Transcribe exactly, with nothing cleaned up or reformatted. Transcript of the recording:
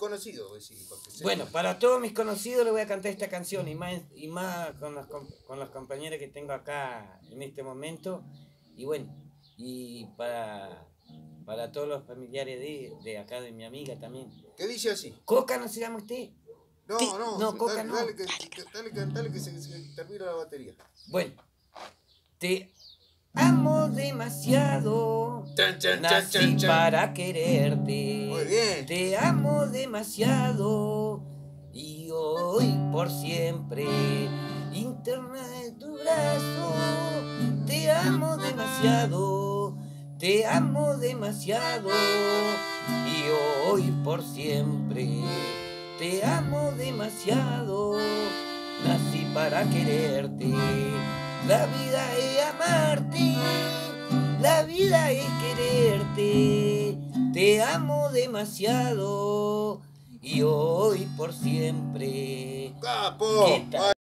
conocidos, sí, porque sé Bueno, que- para todos mis conocidos les voy a cantar esta canción y más, y más con los, com- con los compañeros que tengo acá en este momento. Y bueno, y para, para todos los familiares de, de acá de mi amiga también. ¿Qué dice así? ¿Coca no se llama usted? No, Ti- no, no, Coca dale, no. dale, que, que- dale, que, dale que se, se termina la batería. Bueno, te amo demasiado. Chan, chan, chan, Nací chan, chan. para quererte. Muy bien. Te amo demasiado. Y hoy por siempre. Interna de tu brazo. Te amo demasiado. Te amo demasiado. Y hoy por siempre. Te amo demasiado. Nací para quererte. La vida es amarte. La vida es quererte. Te amo demasiado. Y hoy por siempre. ¡Capo! ¿Qué tal?